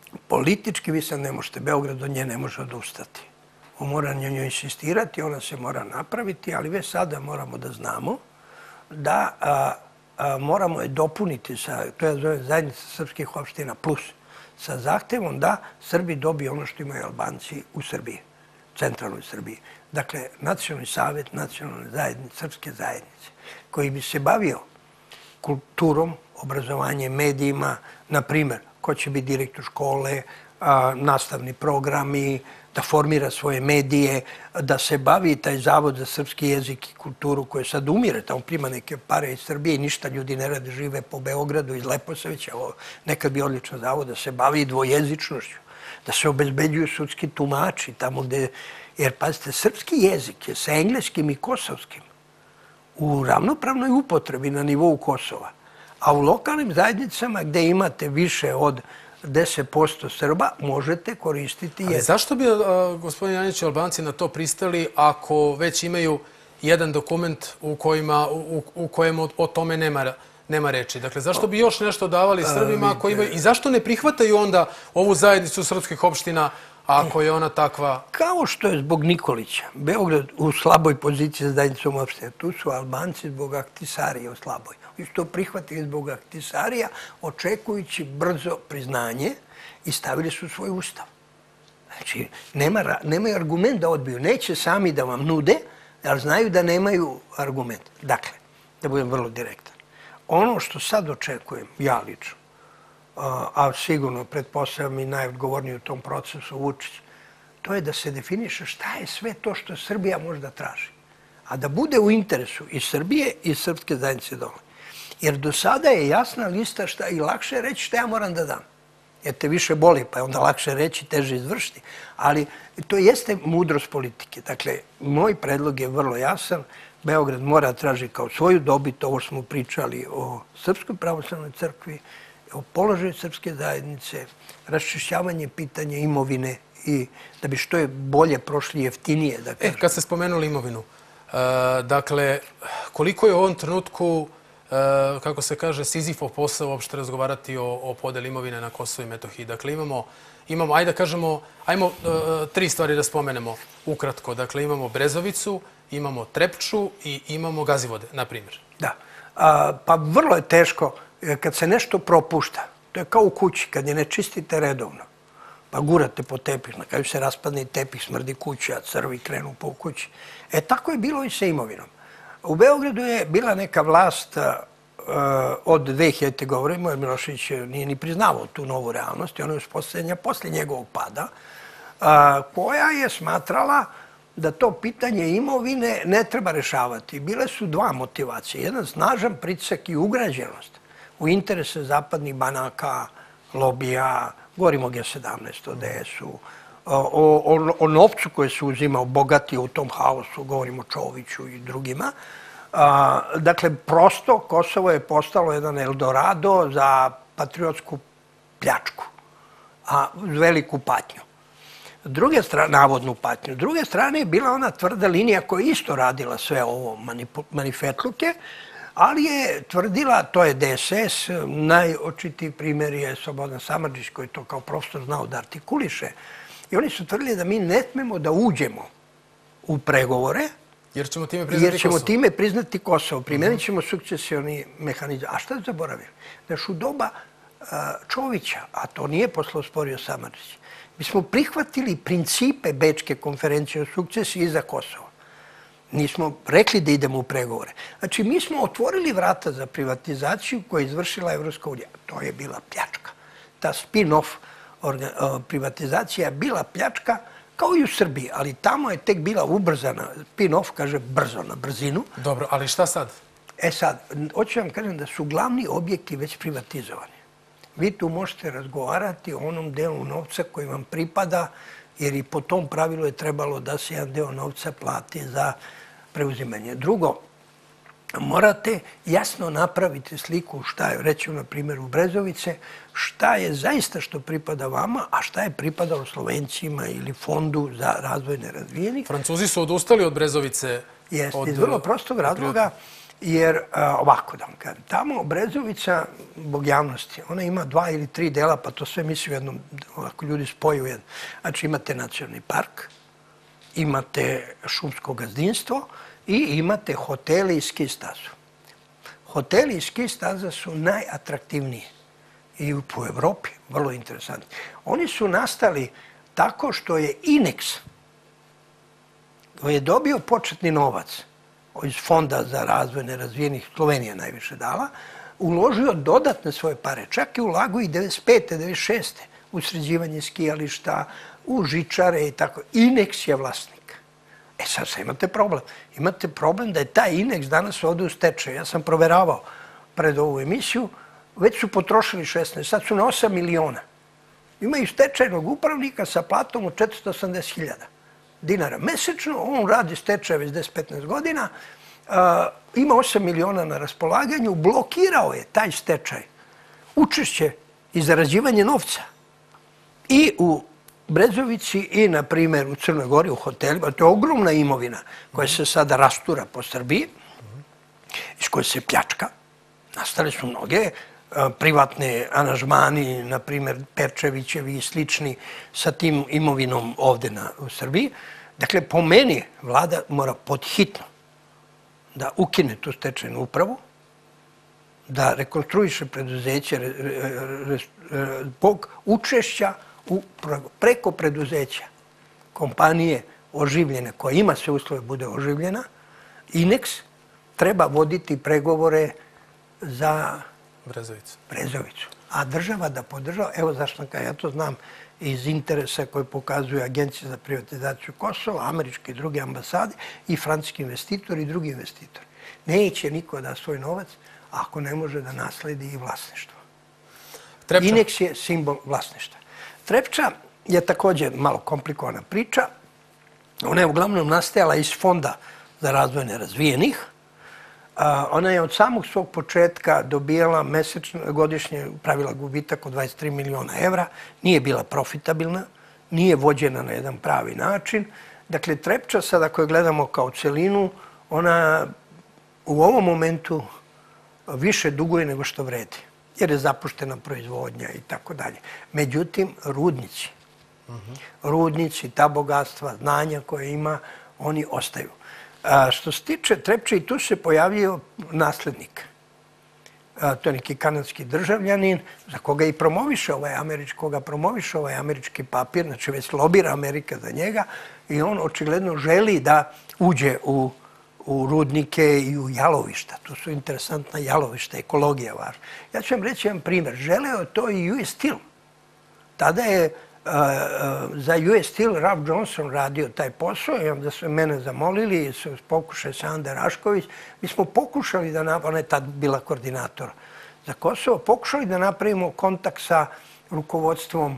Politički vi sad ne možete, Beograd od nje ne može odustati. On mora na njoj insistirati, ona se mora napraviti, ali već sada moramo da znamo da a, a, moramo je dopuniti sa, to je zove zajednica srpskih opština plus, sa zahtevom da Srbi dobiju ono što imaju Albanci u Srbiji, centralnoj Srbiji. Dakle, nacionalni savjet, nacionalne zajednice, srpske zajednice, koji bi se bavio kulturom, obrazovanjem, medijima, na primjer, ko će biti direktor škole, a, nastavni programi, da formira svoje medije, da se bavi taj zavod za srpski jezik i kulturu koji sad umire, tamo prima neke pare iz Srbije i ništa ljudi ne rade, žive po Beogradu iz Leposavića, nekad bi odličan zavod da se bavi dvojezičnošću, da se obezbeđuju sudski tumači tamo gde, jer pazite, srpski jezik je sa engleskim i kosovskim u ravnopravnoj upotrebi na nivou Kosova, a u lokalnim zajednicama gde imate više od deset posto Srba možete koristiti jezik. Ali zašto bi, gospodin Janjić, Albanci na to pristali ako već imaju jedan dokument u, kojima, u, u kojem o, o tome nema, nema reči? Dakle, zašto bi još nešto davali Srbima ako imaju... I zašto ne prihvataju onda ovu zajednicu srpskih opština ako je ona takva? Kao što je zbog Nikolića. Beograd u slaboj poziciji sa zajednicom opština. Tu su Albanci zbog Ahtisarija u slaboj. I što prihvatili zbog Ahtisarija, očekujući brzo priznanje i stavili su svoj ustav. Znači, nema, nemaju argument da odbiju. Neće sami da vam nude, ali znaju da nemaju argument. Dakle, da budem vrlo direktan. Ono što sad očekujem, ja lično, a sigurno pretpostavljam i najodgovorniji u tom procesu Vučić, to je da se definiše šta je sve to što Srbija možda traži. A da bude u interesu i Srbije i srpske zajednice dole. Jer do sada je jasna lista šta i lakše je reći šta ja moram da dam. Jer te više boli, pa je onda lakše reći, teže izvršiti. Ali to jeste mudrost politike. Dakle, moj predlog je vrlo jasan. Beograd mora traži kao svoju dobit, ovo smo pričali o Srpskoj pravoslavnoj crkvi, o položaju srpske zajednice, raščišćavanje pitanja imovine i da bi što je bolje prošli jeftinije. Da e, kad ste spomenuli imovinu, e, dakle, koliko je u ovom trenutku, e, kako se kaže, Sizifov posao uopšte razgovarati o, o podeli imovine na Kosovo i Metohiji? Dakle, imamo, imamo ajde da kažemo, ajmo e, tri stvari da spomenemo ukratko. Dakle, imamo Brezovicu, imamo Trepču i imamo Gazivode, na primjer. Da, a, pa vrlo je teško kad se nešto propušta. To je kao u kući, kad je ne čistite redovno, pa gurate po tepih, na kraju se raspadne i tepih, smrdi kuća, crvi krenu po kući. E, tako je bilo i sa imovinom. U Beogradu je bila neka vlast uh, od dve hiljadite govorimo, jer Milošević nije ni priznavao tu novu realnost i ona je uspostavljena poslije njegovog pada, uh, koja je smatrala da to pitanje imovine ne treba rešavati. Bile su dva motivacije. Jedan snažan pritisak i ugrađenost u interese zapadnih banaka, lobija, govorimo o G sedamnaest, o D S-u, o, o, o novcu koje se uzimao, bogati u tom haosu, govorimo o Čoviću i drugima. A, dakle, prosto Kosovo je postalo jedan Eldorado za patriotsku pljačku, a uz veliku patnju. Druge strane, navodnu patnju. S druge strane je bila ona tvrda linija koja je isto radila sve ovo manifetluke, ali je tvrdila, to je D S S, najočitiji primjer je Slobodan Samardžić koji to kao profesor znao da artikuliše. I oni su tvrdili da mi ne smemo da uđemo u pregovore, jer ćemo time priznati jer ćemo Kosovo. time priznati Kosovo. Primenit ćemo sukcesioni mehanizam. A šta je zaboravili? Da još u doba uh, Čovića, a to nije posle osporio Samardžić, mi smo prihvatili principe Bečke konferencije o sukcesiji iza Kosova. Nismo rekli da idemo u pregovore. Znači, mi smo otvorili vrata za privatizaciju koju je izvršila Evropska unija. To je bila pljačka. Ta spin-off privatizacija je bila pljačka kao i u Srbiji, ali tamo je tek bila ubrzana. Spin-off kaže brzo, na brzinu. Dobro, ali šta sad? E sad, hoću vam kažem da su glavni objekti već privatizovani. Vi tu možete razgovarati o onom delu novca koji vam pripada, jer i po tom pravilu je trebalo da se jedan deo novca plati za preuzimanje. Drugo, morate jasno napraviti sliku šta je, reći na primjer u Brezovice, šta je zaista što pripada vama, a šta je pripadalo Slovencima ili Fondu za razvoj nerazvijenih. Francuzi su odustali od Brezovice. Jeste, iz vrlo prostog razloga, jer ovako da vam kažem, tamo Brezovica, zbog javnosti, ona ima dva ili tri dela, pa to sve misli u jednom, ako ljudi spoju u jednom. Znači imate nacionalni park, imate šumsko gazdinstvo i imate hoteli i ski stazu. Hoteli i ski staza su najatraktivniji i u Evropi, vrlo interesantni. Oni su nastali tako što je Inex, koji je dobio početni novac iz Fonda za razvoj nerazvijenih, Slovenija najviše dala, uložio dodatne svoje pare, čak i ulagu i devedeset pete, devedeset šeste u sređivanje skijališta, u žičare i tako. Inex je vlasnik. E sad sad imate problem. Imate problem da je taj Inex danas ovde u stečaju. Ja sam proveravao pred ovu emisiju, već su potrošili šesnaest, sad su na osam miliona. Imaju stečajnog upravnika sa platom od četiristo osamdeset hiljada dinara mesečno, on radi stečaj već deset do petnaest godina, ima osam miliona na raspolaganju, blokirao je taj stečaj, učešće i zarađivanje novca i u Brezovici i, na primjer, u Crnoj Gori, u hotelima. To je ogromna imovina koja se sada rastura po Srbiji, iz koje se pljačka. Nastale su mnoge privatne aranžmani, na primjer Perčevićevi i slični, sa tim imovinom ovde u Srbiji. Dakle, po meni vlada mora podhitno da ukine tu stečajnu upravu, da rekonstruiše preduzeće zbog učešća preko preduzeća kompanije oživljene, koja ima sve uslove bude oživljena. Inex treba voditi pregovore za Brezovicu. A država da podržava, evo zašto kada ja to znam iz interesa koje pokazuju Agencije za privatizaciju Kosova, američke i druge ambasade i francuski investitori i drugi investitori. Neće niko da svoj novac ako ne može da nasledi i vlasništvo. Inex je simbol vlasništva. Trepča je također malo komplikovana priča. Ona je uglavnom nastajala iz Fonda za razvoj nerazvijenih. Ona je od samog svog početka dobijala mesečno, godišnje, pravila gubitak od dvadeset tri miliona evra, nije bila profitabilna, nije vođena na jedan pravi način. Dakle, Trepča, sad ako je gledamo kao celinu, ona u ovom momentu više duguje nego što vredi, jer je zapuštena proizvodnja i tako dalje. Međutim, rudnici, rudnici, ta bogatstva, znanja koje ima, oni ostaju. Što se tiče Trepče, i tu se pojavio naslednik. To je neki kanadski državljanin, za koga i promoviše ovaj američki, koga promoviše ovaj američki papir, znači već lobira Amerika za njega i on očigledno želi da uđe u u rudnike i u jalovišta. To su interesantna jalovišta, ekologija važna. Ja ću vam reći jedan primjer. Želeo to i U S Steel. Tada je za U S Steel Ralph Johnson radio taj posao i onda su mene zamolili, su pokušali Sanda Rašković. Mi smo pokušali da napravimo, ona je tad bila koordinator za Kosovo, pokušali da napravimo kontakt sa rukovodstvom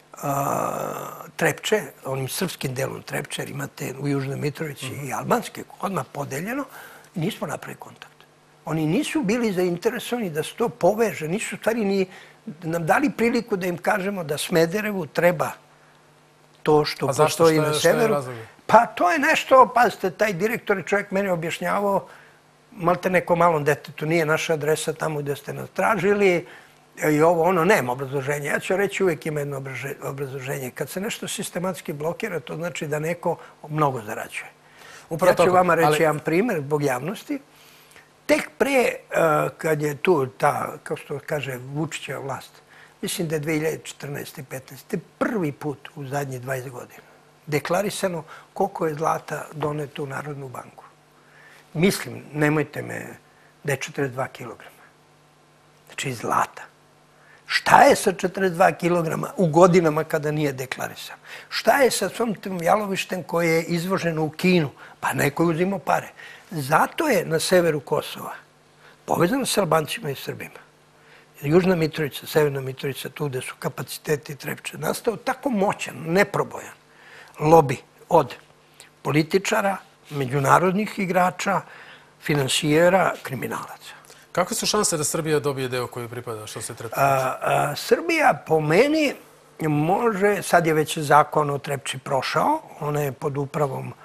Trepče, onim srpskim delom Trepče, jer imate u Južnoj Mitrovici i albanske, odmah podeljeno, i nismo napravili kontakt. Oni nisu bili zainteresovani da se to poveže, nisu stvari ni nam dali priliku da im kažemo da Smederevu treba to što postoji na severu. Pa to je nešto, pazite, taj direktor je čovjek meni objašnjavao, malte neko malom detetu, nije naša adresa tamo gde ste nas tražili, i ovo, ono, nema obrazloženja. Ja ću reći, uvijek ima jedno obrazloženje. Kad se nešto sistematski blokira, to znači da neko mnogo zarađuje. Ja ću vama reći jedan primjer zbog javnosti. Tek pre, kad je tu ta, kao što kaže, Vučićeva vlast, mislim da je dve hiljade četrnaeste i petnaeste. prvi put u zadnjih dvadeset godina deklarisano koliko je zlata doneto u Narodnu banku. Mislim, nemojte me, da je četrdeset dva kilograma. Znači, zlata. Šta je sa četrdeset dva kilograma u godinama kada nije deklarisan? Šta je sa svom tim jalovištem koje je izvoženo u Kinu? Pa neko je uzimao pare. Zato je na severu Kosova povezano s Albancima i Srbima. Južna Mitrovica, Severna Mitrovica, tu gde su kapaciteti Trepče, nastao tako moćan, neprobojan lobi od političara, međunarodnih igrača, finansijera, kriminalaca. Kakve su šanse da Srbija dobije deo koji pripada, što se Trepče? Srbija, po meni, može, sad je već zakon o Trepči prošao, ona je pod upravom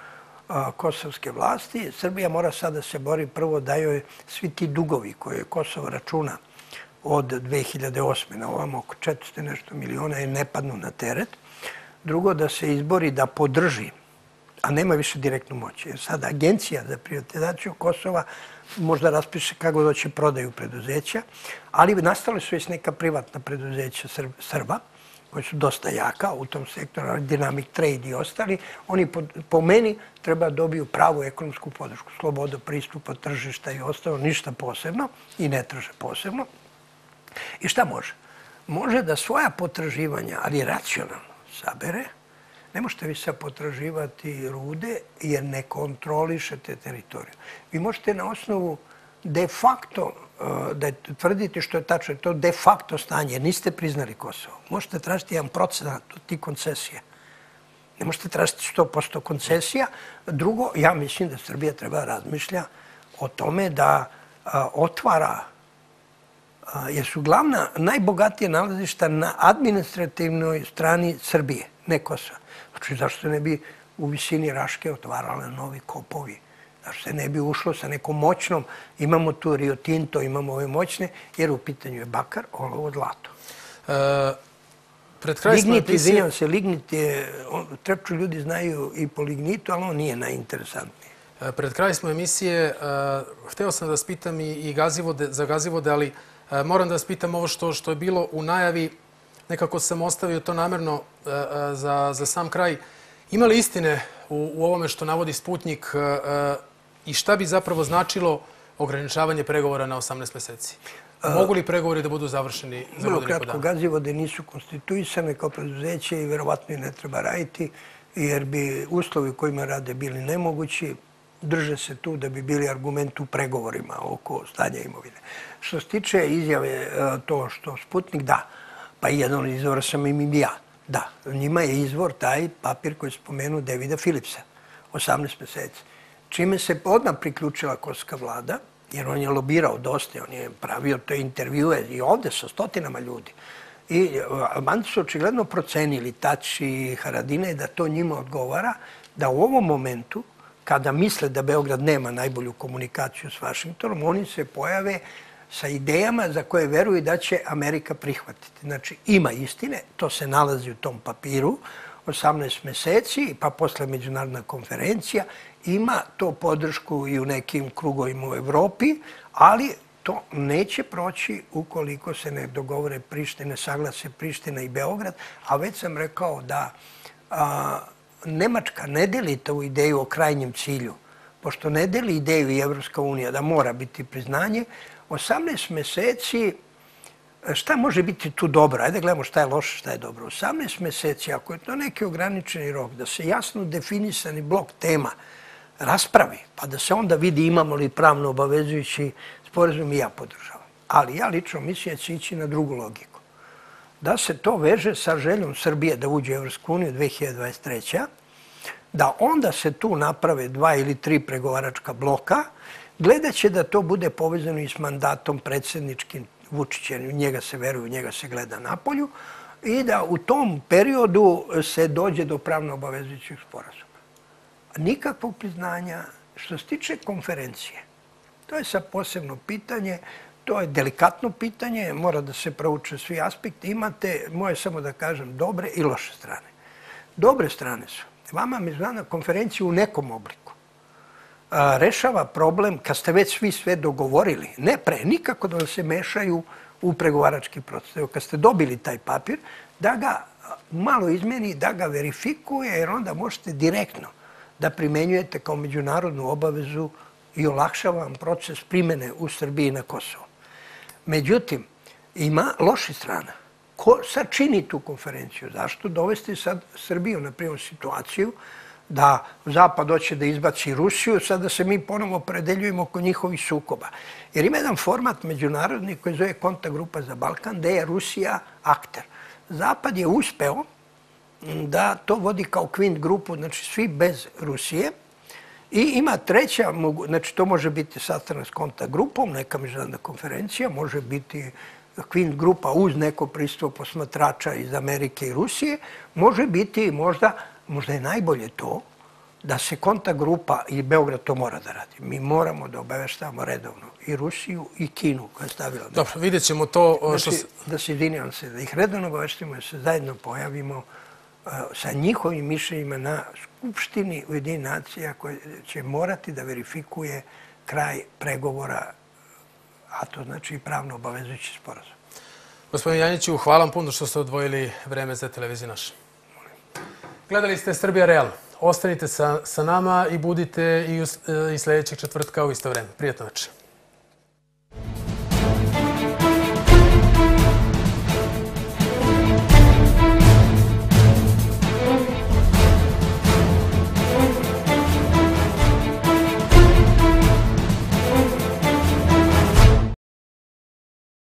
kosovske vlasti. Srbija mora sad da se bori prvo da joj svi ti dugovi koje Kosovo računa od dve hiljade osme na ovamo oko četiristo nešto miliona je ne padnu na teret. Drugo, da se izbori da podrži, a nema više direktnu moć. Jer sad Agencija za privatizaciju Kosova možda raspiše kako doće prodaju preduzeća, ali nastale su još neka privatna preduzeća Srba, koji su dosta jaka u tom sektoru, Dynamic Trade i ostali. Oni po, po meni treba dobiju pravu ekonomsku podršku, slobodu pristupa tržišta i ostalo, ništa posebno i ne traže posebno. I šta može? Može da svoja potraživanja, ali racionalno sabere. Ne možete vi sad potraživati rude jer ne kontrolišete teritoriju. Vi možete na osnovu de facto, da tvrdite što je tačno, to de facto stanje, jer niste priznali Kosovo. Možete tražiti jedan procenat od tih koncesija. Ne možete tražiti sto posto koncesija. Drugo, ja mislim da Srbija treba razmišlja o tome da otvara, jer su glavna, najbogatije nalazišta na administrativnoj strani Srbije, ne Kosova. Znači, zašto ne bi u visini Raške otvarale novi kopovi? Zašto se ne bi ušlo sa nekom moćnom? Imamo tu Rio Tinto, imamo ove moćne, jer u pitanju je bakar, olovo, zlato. Lignit, izvinjam se, lignit je, Trepču ljudi znaju i po lignitu, ali on nije najinteresantniji. Pred kraj smo emisije, hteo sam da vas pitam i za Gazivode, ali moram da vas pitam ovo što je bilo u najavi. Nekako sam ostavio to namerno za sam kraj. Ima li istine u ovome što navodi Sputnik i šta bi zapravo značilo ograničavanje pregovora na osamnaest meseci? Mogu li pregovori da budu završeni za godinu i po dana? Vrlo kratko, Gazivode nisu konstituisane kao preduzeće i verovatno i ne treba raditi, jer bi uslovi u kojima rade bili nemogući. Drže se tu da bi bili argument u pregovorima oko stanja imovine. Što se tiče izjave to što Sputnik, da, pa i jedan izvor sam im i ja. Da, njima je izvor taj papir koji je spomenuo Davida Philipsa, osamnaest meseci. Čime se odmah priključila kosovska vlada, jer on je lobirao dosta, on je pravio te intervjue i ovde sa stotinama ljudi. I Albanci su očigledno procenili, Tači i Haradine, da to njima odgovara, da u ovom momentu, kada misle da Beograd nema najbolju komunikaciju s Vašingtonom, oni se pojave sa idejama za koje veruju da će Amerika prihvatiti. Znači, ima istine, to se nalazi u tom papiru, osamnaest meseci, pa posle međunarodna konferencija, ima to podršku i u nekim krugovima u Evropi, ali to neće proći ukoliko se ne dogovore Prištine, saglase Priština i Beograd, a već sam rekao da a, Nemačka ne deli tu ideju o krajnjem cilju, pošto ne deli ideju i Evropska unija da mora biti priznanje, osamnaest meseci, šta može biti tu dobro? Ajde gledamo šta je loše, šta je dobro. osamnaest meseci, ako je to neki ograničeni rok, da se jasno definisani blok tema raspravi, pa da se onda vidi imamo li pravno obavezujući sporazum, i ja podržavam. Ali ja lično mislim da će ići na drugu logiku. Da se to veže sa željom Srbije da uđe u Evropsku uniju dve hiljade dvadeset treće. Da onda se tu naprave dva ili tri pregovaračka bloka, gledat će da to bude povezano i s mandatom predsjedničkim Vučića, u njega se veruje, u njega se gleda napolju, i da u tom periodu se dođe do pravno obavezujućih sporazuma. Nikakvog priznanja. Što se tiče konferencije, to je sad posebno pitanje, to je delikatno pitanje, mora da se prouče svi aspekti. Imate, moje samo da kažem, dobre i loše strane. Dobre strane su, vama međunarodna konferencija u nekom obliku rešava problem kad ste već svi sve dogovorili, ne pre, nikako da se mešaju u pregovarački proces. Evo, kad ste dobili taj papir, da ga malo izmeni, da ga verifikuje, jer onda možete direktno da primenjujete kao međunarodnu obavezu i olakšava vam proces primene u Srbiji na Kosovo. Međutim, ima loši strana. Ko sad čini tu konferenciju? Zašto dovesti sad Srbiju na primjer situaciju da Zapad hoće da izbaci Rusiju, sad da se mi ponovo predeljujemo oko njihovih sukoba. Jer ima jedan format međunarodni koji zove Kontakt grupa za Balkan, gde je Rusija akter. Zapad je uspeo da to vodi kao Kvint grupu, znači svi bez Rusije. I ima treća, znači to može biti sastanak s Kontakt grupom, neka međunarodna konferencija, može biti Kvint grupa uz neko prisustvo posmatrača iz Amerike i Rusije, može biti možda, možda je najbolje to, da se kontakt grupa i Beograd to mora da radi. Mi moramo da obaveštavamo redovno i Rusiju i Kinu koja je stavila. Dobro, vidjet ćemo to. Znači, da se izvinjavam se, da ih redovno obaveštimo, da se zajedno pojavimo sa njihovim mišljenjima na Skupštini Ujedinjenih nacija koja će morati da verifikuje kraj pregovora, a to znači pravno obavezujući sporazum. Gospodin Janjiću, hvala vam puno što ste odvojili vreme za televiziju našu. Gledali ste Srbija Real. Ostanite sa nama i budite i sljedećeg četvrtka u isto vreme. Prijatno večer.